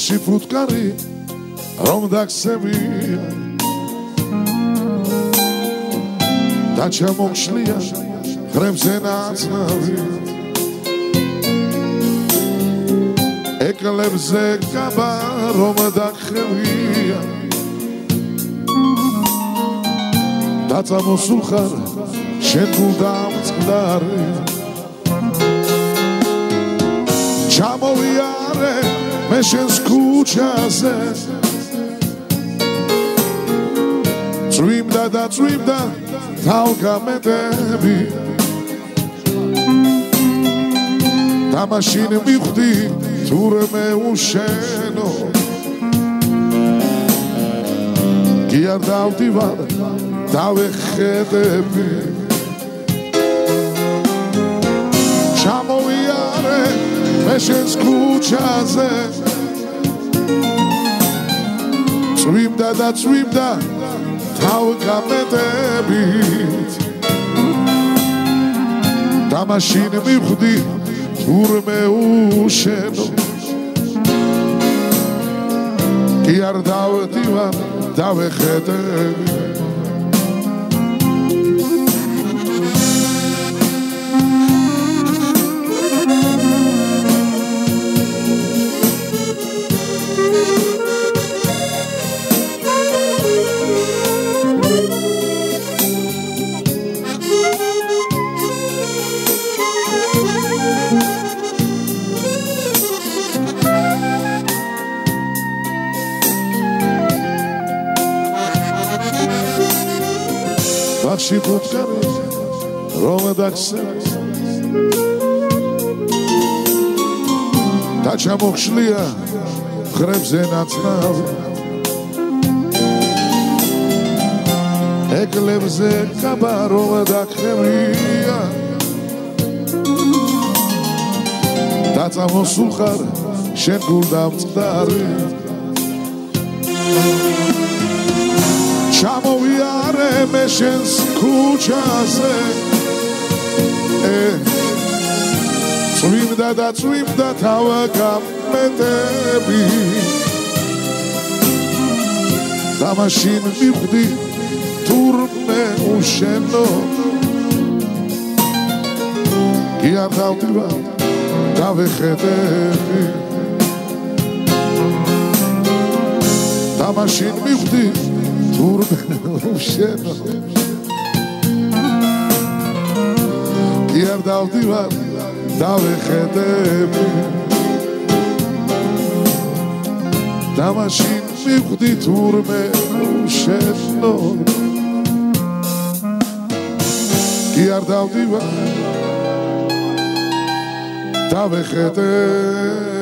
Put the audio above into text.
ბაღში ფუტკარი რომ დაგსებია და ჩამოხშლია ხრებზე ნაცნავი ეკლებზე გაბა რომ დახევია და წამოსულ ხარ შენ გულდამწყდარი ჩამოვიარე მე შენს ქუჩაზე წვიმდა და წვიმდა თავგამეტები და მაშინ მივხვდი თურმე უშენო კი არ დავდივარ დავეხედები ჩამოვიარე მე შენს ქუჩაზე წვიმდა და წვიმდა თავგამეტებით და მაშინ მივხვდი თურმე უშენო კი არ დავდივარ დავეხედები ბაღში ფუტკარი რომ დაგსებია და ჩამოხშლია ხრებზე ნაცნავი ეკლებზე გაბა რომ დახევია და წამოსულ ხარ შენ გულდამწყდარი ჩამოვიარე მე შენს ქუჩაზე წვიმდა და წვიმდა თავგამეტები და მაშინ მივხვდი თურმე უშენო კი არ დავდივარ დავეხედები და მაშინ მივხვდი თურმე უშენო კი არ დავდივარ დავეხედები და მაშინ მივხვდი თურმე უშენო კი არ დავდივარ დავეხედები